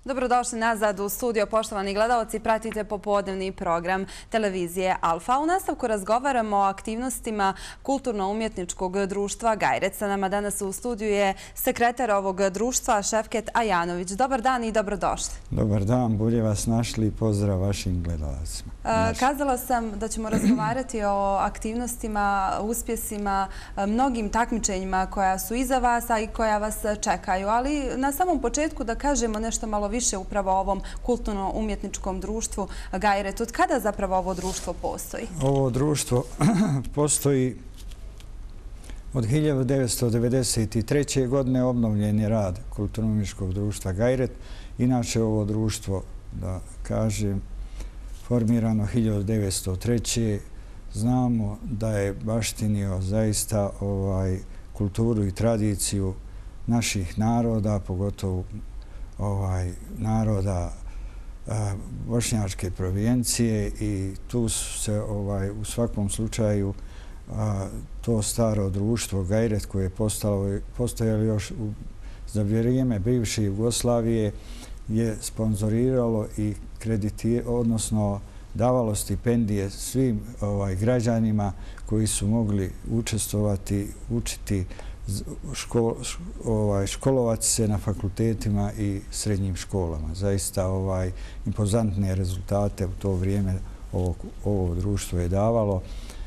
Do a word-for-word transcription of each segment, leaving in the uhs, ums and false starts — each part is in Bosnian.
Dobrodošli nazad u studio, poštovani gledalci. Pratite popodnevni program televizije Alfa. U nastavku razgovaramo o aktivnostima Kulturno-umjetničkog društva Gajret. Sa nama danas u studiju je sekretar ovog društva Šefket Ajanović. Dobar dan i dobrodošli. Dobar dan, bolje vas našli i pozdrav vašim gledalcima. Kazala sam da ćemo razgovarati o aktivnostima, uspjesima, mnogim takmičenjima koja su iza vas, a i koja vas čekaju. Ali na samom početku da kažemo nešto malo više upravo o ovom kulturno-umjetničkom društvu Gajret. Od kada zapravo ovo društvo postoji? Ovo društvo postoji od hiljadu devetsto devedeset treće. godine. Obnovljen je rad kulturno-umjetničkog društva Gajret. Inače, ovo društvo, da kažem, formirano hiljadu devetsto treće. Znamo da je baštinio zaista ovaj, kulturu i tradiciju naših naroda, pogotovo ovaj, naroda a, bošnjačke provijencije, i tu se ovaj, u svakom slučaju a, to staro društvo Gajret koje je postalo, postojalo još u, za vrijeme bivše Jugoslavije je sponzoriralo i krediti, odnosno davalo stipendije svim ovaj, građanima koji su mogli učestvovati, učiti, škol, ovaj, školovati se na fakultetima i srednjim školama. Zaista ovaj, impozantne rezultate u to vrijeme ovo, ovo društvo je davalo.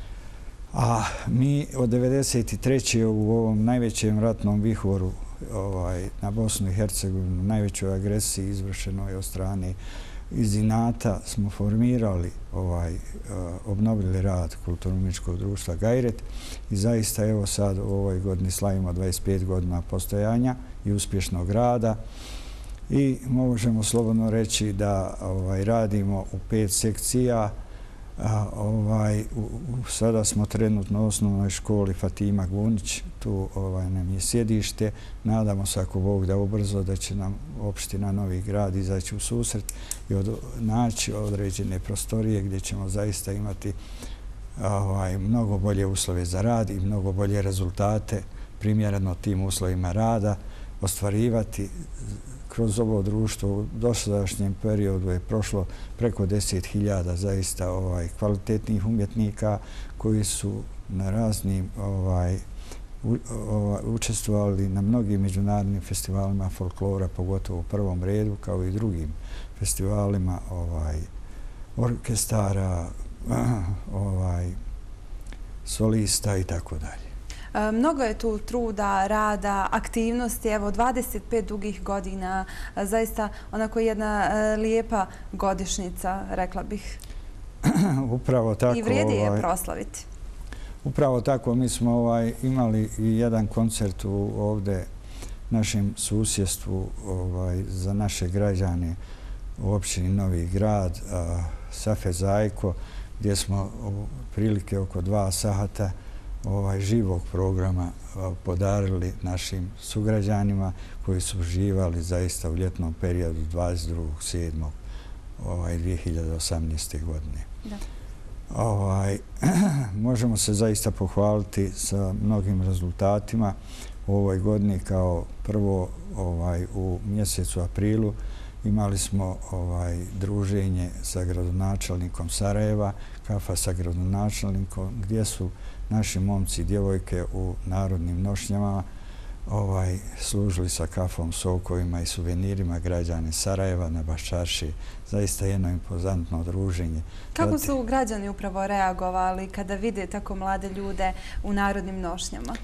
A mi od devedeset treće. u ovom najvećem ratnom vihoru ovaj, na Bosnu i Hercegovinu, najvećoj agresiji izvršenoj od strane iz inata, smo formirali, ovaj, obnovili rad kulturno-umjetničkog društva Gajret i zaista evo sad u ovoj godini slavimo dvadeset pet godina postojanja i uspješnog rada i možemo slobodno reći da ovaj, radimo u pet sekcija. A, ovaj, u, u, sada smo trenutno u osnovnoj školi Fatima Gunić, tu ovaj, nam je sjedište. Nadamo se, ako Bog da ubrzo, da će nam opština Novi Grad izaći u susret i od, naći određene prostorije gdje ćemo zaista imati ovaj, mnogo bolje uslove za rad i mnogo bolje rezultate primjereno tim uslovima rada ostvarivati. Kroz ovo društvo u dosadašnjem periodu je prošlo preko deset hiljada zaista ovaj, kvalitetnih umjetnika koji su na raznim ovaj, u, ovaj, učestvovali na mnogim međunarodnim festivalima folklora, pogotovo u prvom redu, kao i drugim festivalima ovaj, orkestara, ovaj, solista i tako dalje. Mnogo je tu truda, rada, aktivnosti. Evo, dvadeset pet dugih godina, zaista onako jedna lijepa godišnjica, rekla bih. Upravo tako. I vrijedi je ovaj, proslaviti. Upravo tako. Mi smo ovaj, imali i jedan koncert u ovde našem susjedstvu ovaj, za naše građane u općini Novi Grad, a, Safe Zajko, gdje smo u prilike oko dva sata ovaj živog programa podarili našim sugrađanima koji su uživali zaista u ljetnom periodu dvadeset drugog sedmog ovaj, dvije hiljade osamnaeste. godine. Da. Ovaj, možemo se zaista pohvaliti sa mnogim rezultatima u ovoj godini. Kao prvo ovaj, u mjesecu aprilu imali smo ovaj, druženje sa gradonačelnikom Sarajeva, kafa sa gradonačelnikom, gdje su naši momci i djevojke u narodnim nošnjama ovaj, služili sa kafom, sokovima i suvenirima građane Sarajeva na Baščarši. Zaista jedno impozantno druženje. Kako su građani upravo reagovali kada vide tako mlade ljude u narodnim nošnjama?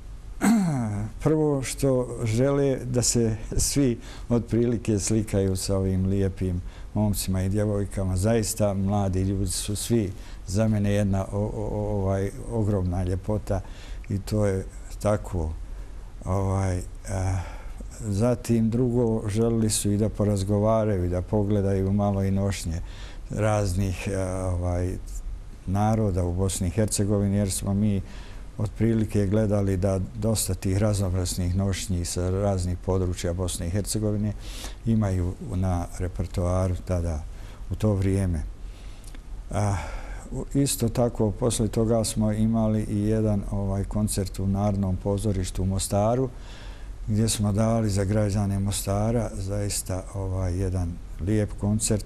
Prvo što žele da se svi otprilike slikaju sa ovim lijepim momcima i djevojkama. Zaista mladi ljudi su svi za mene jedna o, o, ovaj, ogromna ljepota i to je tako. Ovaj, a, zatim drugo, želili su i da porazgovaraju i da pogledaju malo i nošnje raznih a, ovaj, naroda u Bosni i Hercegovini, jer smo mi otprilike gledali da dosta tih raznovrsnih nošnji sa raznih područja Bosne i Hercegovine imaju na repertoaru tada u to vrijeme. A, isto tako, posle toga smo imali i jedan ovaj, koncert u Narodnom pozorištu u Mostaru gdje smo dali za građane Mostara zaista ovaj jedan lijep koncert.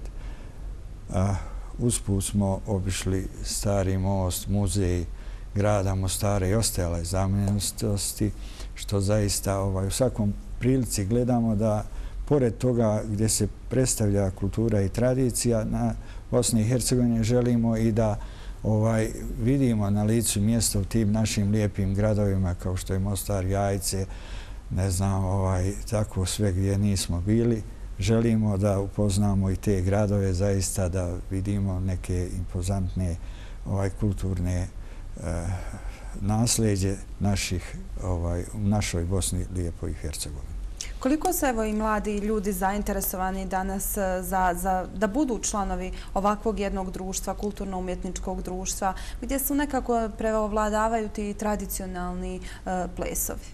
Usput smo obišli Stari most, muzej grada Mostara i ostale znamenitosti, što zaista ovaj, u svakom prilici gledamo da pored toga gdje se predstavlja kultura i tradicija na Bosni i Hercegovini, želimo i da ovaj, vidimo na licu mjesta u tim našim lijepim gradovima kao što je Mostar, Jajce, ne znam, ovaj, tako sve gdje nismo bili. Želimo da upoznamo i te gradove, zaista da vidimo neke impozantne ovaj, kulturne eh, nasljeđe naših, ovaj, u našoj Bosni lijepoj i Hercegovini. Koliko su evo i mladi ljudi zainteresovani danas za, za, da budu članovi ovakvog jednog društva, kulturno-umjetničkog društva, gdje su nekako prevladavaju ti tradicionalni uh, plesovi?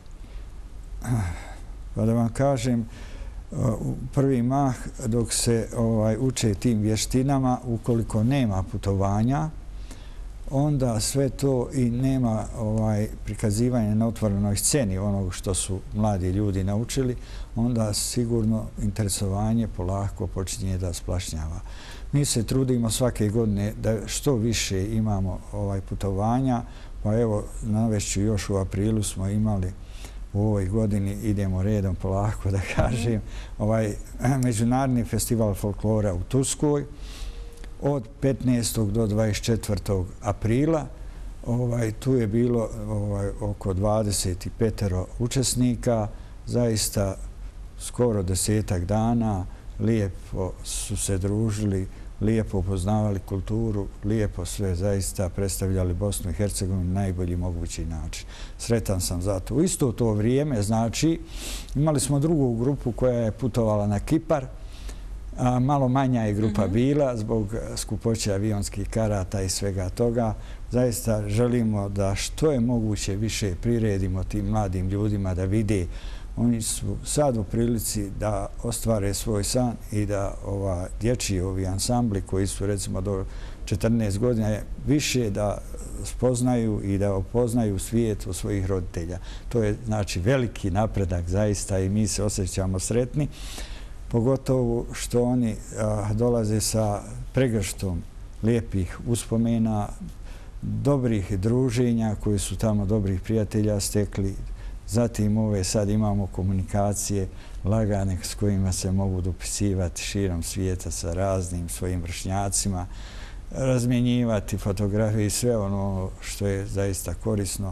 Pa da vam kažem, u prvi mah dok se ovaj, uče tim vještinama, ukoliko nema putovanja, onda sve to i nema ovaj, prikazivanja na otvorenoj sceni onog što su mladi ljudi naučili, onda sigurno interesovanje polako počinje da splašnjava. Mi se trudimo svake godine da što više imamo ovaj, putovanja, pa evo navešću još u aprilu smo imali u ovoj godini, idemo redom polako da kažem, ovaj Međunarodni festival folklora u Turskoj od petnaestog do dvadeset četvrtog aprila. Ovaj, tu je bilo ovaj, oko dvadeset pet učesnika, zaista skoro desetak dana, lijepo su se družili, lijepo upoznavali kulturu, lijepo sve zaista predstavljali Bosnu i Hercegovinu na najbolji mogući način. Sretan sam za to. U isto to vrijeme, znači, imali smo drugu grupu koja je putovala na Kipar, a malo manja je grupa mm-hmm. bila zbog skupoće avionskih karata i svega toga. Zaista želimo da što je moguće više priredimo tim mladim ljudima da vide. Oni su sad u prilici da ostvare svoj san i da ova dječji ovi ansambli koji su recimo do četrnaest godina više da spoznaju i da opoznaju svijet od svojih roditelja. To je znači veliki napredak zaista i mi se osjećamo sretni. Pogotovo što oni a, dolaze sa pregrštom lijepih uspomena, dobrih druženja koji su tamo dobrih prijatelja stekli. Zatim ove sad imamo komunikacije lagane s kojima se mogu dopisivati širom svijeta sa raznim svojim vršnjacima, razmjenjivati fotografije i sve ono što je zaista korisno.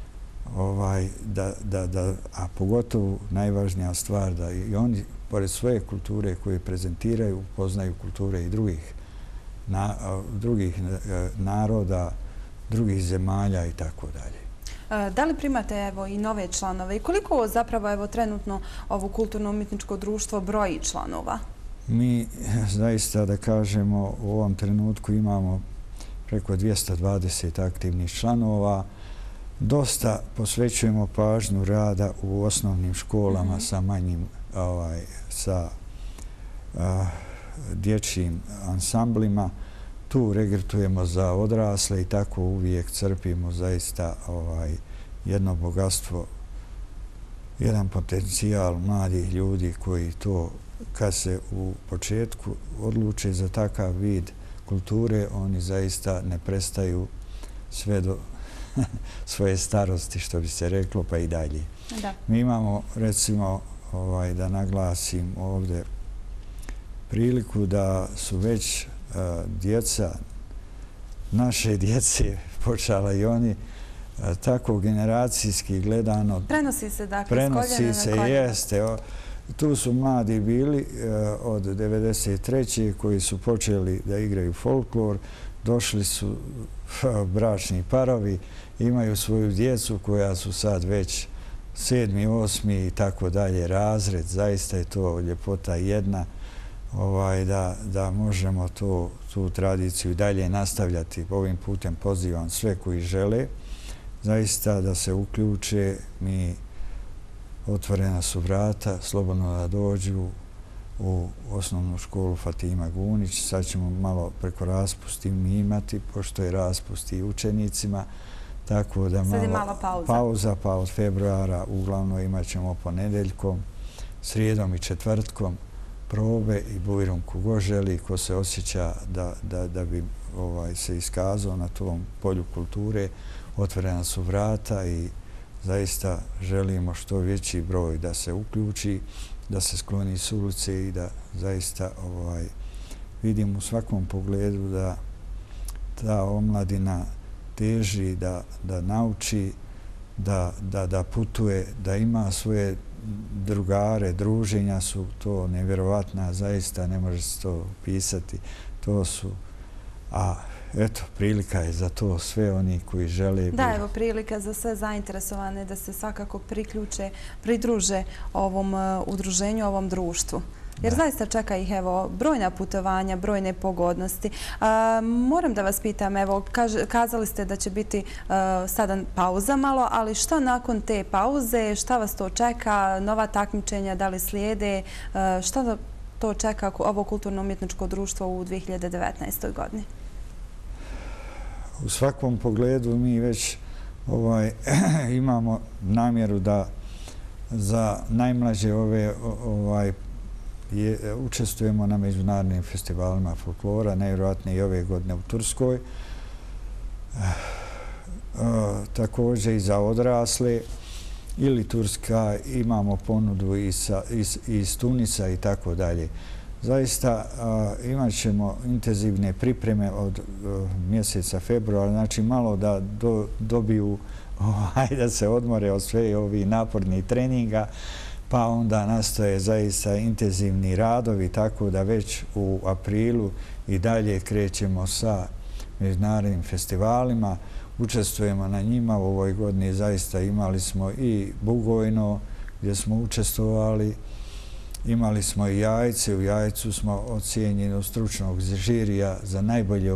Ovaj, da, da, da, a pogotovo najvažnija stvar da i oni pored svoje kulture koje prezentiraju upoznaju kulture i drugih, na, drugih naroda, drugih zemalja i tako dalje. Da li primate evo i nove članove i koliko zapravo evo trenutno ovo kulturno-umjetničko društvo broji članova? Mi zaista da kažemo u ovom trenutku imamo preko dvjesto dvadeset aktivnih članova. Dosta posvećujemo pažnju rada u osnovnim školama mm-hmm. sa manjim ovaj, sa a, dječjim ansamblima. Tu regrutujemo za odrasle i tako uvijek crpimo zaista ovaj, jedno bogatstvo, jedan potencijal mladih ljudi koji to, kad se u početku odluče za takav vid kulture, oni zaista ne prestaju sve do svoje starosti, što bi se reklo, pa i dalje. Da. Mi imamo, recimo, ovaj, da naglasim ovdje priliku da su već uh, djeca, naše djece, počela i oni, uh, tako generacijski gledano. Prenosi se, dakle, prenosi se, jeste. O, tu su mladi bili uh, od devedeset treće koji su počeli da igraju folklor, došli su uh, bračni parovi, imaju svoju djecu koja su sad već sedmi, osmi i tako dalje razred. Zaista je to ljepota jedna ovaj, da, da možemo to, tu tradiciju dalje nastavljati. Ovim putem pozivam sve koji žele zaista da se uključe. Mi otvorena su vrata, slobodno da dođu u osnovnu školu Fatima Gunić. Sad ćemo malo preko raspusti mi imati, pošto je raspust i učenicima. Tako da Sad je malo mala pauza. pauza, pa od februara uglavnom imat ćemo ponedeljkom, srijedom i četvrtkom probe i bujrum kogo želi, ko se osjeća da, da, da bi ovaj, se iskazao na tom polju kulture. Otvorena su vrata i zaista želimo što veći broj da se uključi, da se skloni s ulice i da zaista ovaj, vidim u svakom pogledu da ta omladina teži da, da nauči, da, da, da putuje, da ima svoje drugare, druženja su to nevjerovatna, zaista ne može se to pisati. To su, a eto, prilika je za to sve oni koji žele. Da, evo prilika za sve zainteresovane da se svakako priključe, pridruže ovom uh, udruženju, ovom društvu. Jer zaista čeka ih evo brojna putovanja, brojne pogodnosti. A, moram da vas pitam, evo kaž, kazali ste da će biti a, sada pauza malo, ali šta nakon te pauze, šta vas to čeka, nova takmičenja, da li slijede, a, šta to čeka ovo kulturno-umjetničko društvo u dvije hiljade devetnaestoj godini? U svakom pogledu mi već ovaj, imamo namjeru da za najmlađe ove ovaj, Je, učestvujemo na međunarodnim festivalima folklora, najvjerojatnije i ove godine u Turskoj. E, e, također i za odrasle ili Turska, imamo ponudu i sa, iz, iz Tunisa i tako dalje. Zaista e, imat ćemo intenzivne pripreme od e, mjeseca februara, znači malo da do, dobiju, ovaj, da se odmore od sve ovih napornih treninga, pa onda nastoje zaista intenzivni radovi, tako da već u aprilu i dalje krećemo sa međunarodnim festivalima. Učestvujemo na njima. U ovoj godini zaista imali smo i Bugojno gdje smo učestvovali. Imali smo i Jajce. U Jajcu smo ocijenjeni od stručnog žirija za najbolje,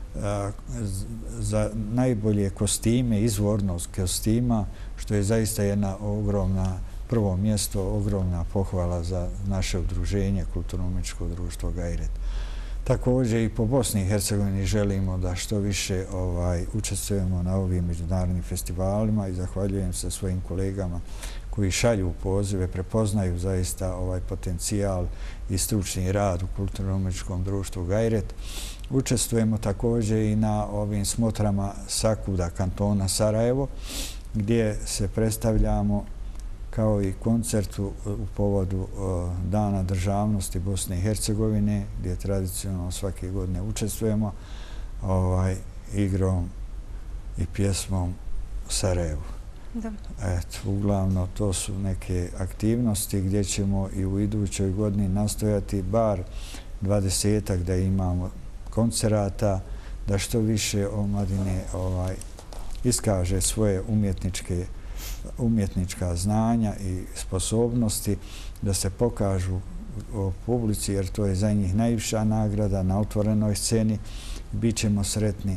za najbolje kostime, izvornost kostima, što je zaista jedna ogromna prvo mjesto, ogromna pohvala za naše udruženje, Kulturno-umjetničko društvo Gajret. Također i po Bosni i Hercegovini želimo da što više ovaj, učestvujemo na ovim međunarodnim festivalima i zahvaljujem se svojim kolegama koji šalju pozive, prepoznaju zaista ovaj potencijal i stručni rad u Kulturno-umjetničkom društvu Gajret. Učestvujemo također i na ovim smotrama Sakuda kantona Sarajevo, gdje se predstavljamo kao i koncertu u povodu Dana državnosti Bosne i Hercegovine, gdje tradicionalno svake godine učestvujemo ovaj, igrom i pjesmom Sarajevu. Da. Eto, uglavno to su neke aktivnosti gdje ćemo i u idućoj godini nastojati bar dvadesetak da imamo koncerata, da što više omladine ovaj, iskaže svoje umjetničke umjetnička znanja i sposobnosti, da se pokažu u publici, jer to je za njih najviša nagrada na otvorenoj sceni. Bićemo sretni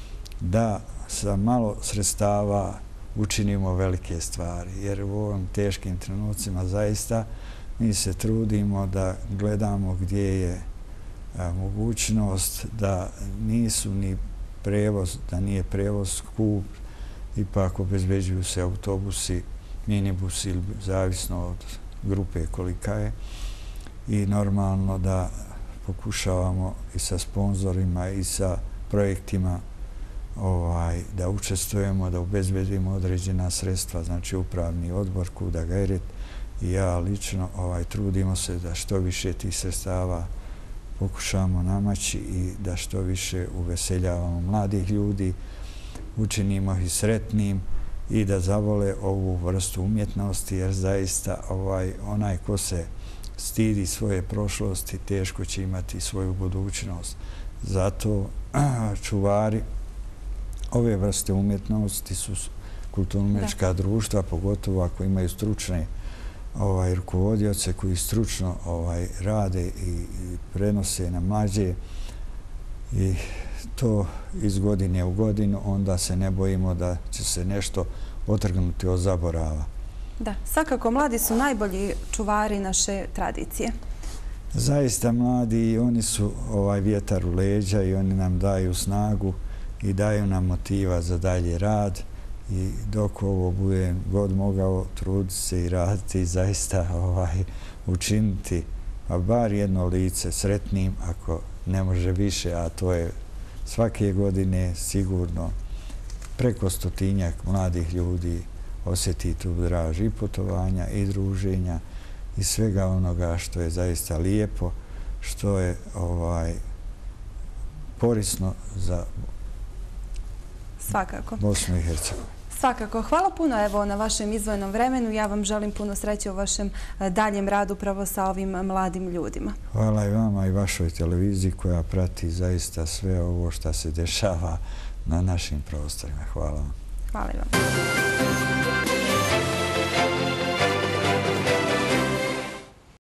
da sa malo sredstava učinimo velike stvari, jer u ovim teškim trenucima zaista mi se trudimo da gledamo gdje je a, mogućnost da nisu ni prevoz, da nije prevoz skup, ipak obezbeđuju se autobusi, minibusi ili zavisno od grupe kolika je i normalno da pokušavamo i sa sponzorima i sa projektima ovaj, da učestvujemo, da obezbedimo određena sredstva, znači upravni odbor Kuda Gajret i ja lično ovaj, trudimo se da što više tih sredstava pokušamo namaći i da što više uveseljavamo mladih ljudi, učinimo ih sretnim i da zavole ovu vrstu umjetnosti, jer zaista ovaj, onaj ko se stidi svoje prošlosti teško će imati svoju budućnost. Zato čuvari ove vrste umjetnosti su kulturno-umjetnička društva, pogotovo ako imaju stručne ovaj, rukovodioce koji stručno ovaj, rade i, i prenose na mlađe i to iz godine u godinu, onda se ne bojimo da će se nešto otrgnuti od zaborava. Da, svakako mladi su najbolji čuvari naše tradicije. Zaista mladi i oni su ovaj vjetar u leđa i oni nam daju snagu i daju nam motiva za dalje rad. i dok ovo budem god mogao truditi se i raditi i zaista ovaj, učiniti a bar jedno lice sretnim ako ne može više, a to je svake godine sigurno preko stotinjak mladih ljudi osjeti tu draž i putovanja i druženja i svega onoga što je zaista lijepo, što je ovaj korisno za Svakako. Bosnu i Hercegovinu. Svakako. Hvala puno evo na vašem izdvojenom vremenu. Ja vam želim puno sreće u vašem daljem radu upravo sa ovim mladim ljudima. Hvala i vama i vašoj televiziji koja prati zaista sve ovo što se dešava na našim prostorima. Hvala vam. Hvala i vam.